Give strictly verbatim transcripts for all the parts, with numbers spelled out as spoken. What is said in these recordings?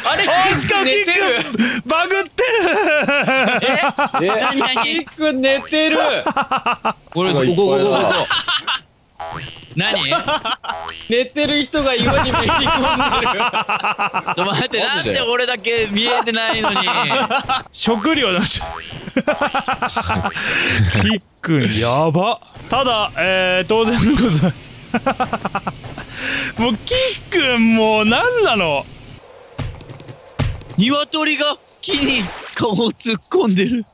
あれ、 あしかもキックバグってる。 え、なになに、キック寝てる。 これ、ここ、ここ、ここ。 何？寝てる人が岩にめり込んでる。ちょっと待って、なんで俺だけ見えてないのに。 食料のキックやば。ただ、えー、当然のこともうキックもう何なの。 鶏が木に顔を突っ込んでる。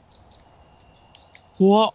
怖っ。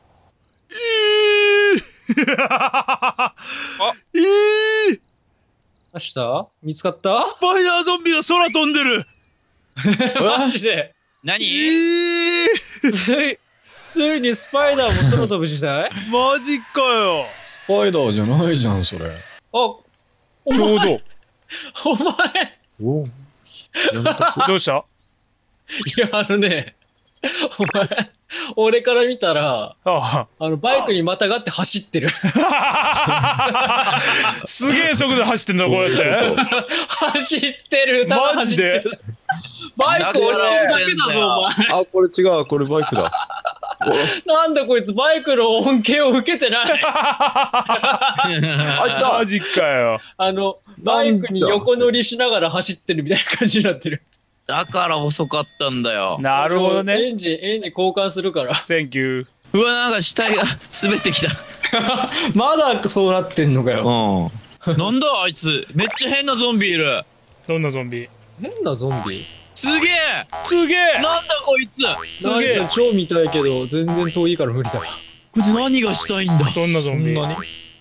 あええ明日見つかった？ スパイダーゾンビが空飛んでる。 マジで何？ ええつい、ついにスパイダーも空飛ぶ時代？ マジかよ。 スパイダーじゃないじゃん、それ。 あ、おちょう前、 ど。 お前。 おどうした？ いや、あのね、お前、俺から見たら、 ああの、バイクにまたがって走ってる。 あすげえ速度で走ってんだこうやって。 走ってる、ただマジで走ってる。バイク押してるだけだぞ、お前。 あ、これ違う、これバイクだ。 なんだこいつ、バイクの恩恵を受けてない。 あ、いた。 マジかよ。 あの、バイクに横乗りしながら走ってるみたいな感じになってる。 だから遅かったんだよ。 なるほどね。 エンジン、エンジン交換するから。 Thank you。 うわ、なんか死体が滑ってきた。 まだそうなってんのかよ。 うん。なんだあいつ、めっちゃ変なゾンビいる。 どんなゾンビ？ 変なゾンビ？ すげえ。 すげえ。 なんだこいつ。 すげえ。 何それ超見たいけど、全然遠いから無理だ。 こいつ何がしたいんだ。 どんなゾンビ？ こんなに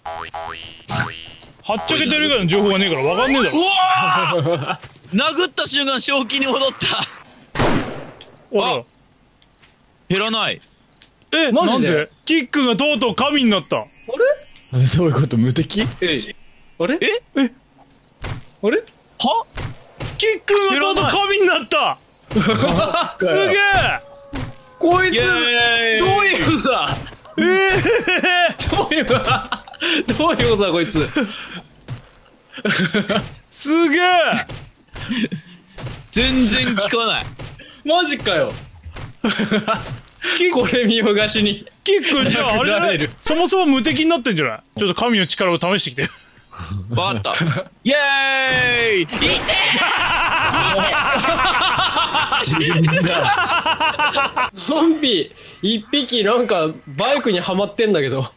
はっちゃけてる以外の情報がねえからわかんねえだろ。 うわー殴った瞬間正気に戻った。 あら。 減らない。 え、 マジでなんで？キックがとうとう神になった。 あどういうこと？無敵？ れあれええあれはキックがとうとう神になったすげえこいつ、 イエーイどういうことだええどういうことだどういうことだこいつ。 すげえ全然効かない。 マジかよ。これ見よがしに。 キックじゃああれじゃない殴られるそもそも無敵になってんじゃない？ちょっと神の力を試してきて。 わかった。イエーイ。いてゾンビ一匹なんかバイクにはまってんだけど。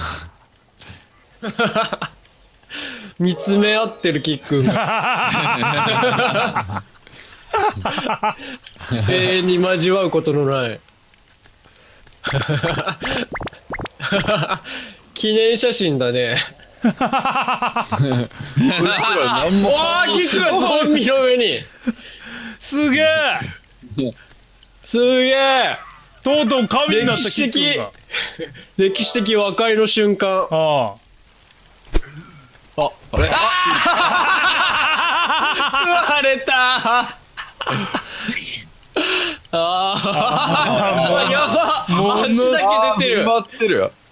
見つめ合ってるキックンが。永遠に交わうことのない記念写真だね。 何もわあ、キックがゾンビの上に。 すげえすげえ。 とうとう神になったキックが。 歴史的和解の瞬間。 ああ、あれあ割れたああ、やば、 もの足だけ出てる。 待ってるよ。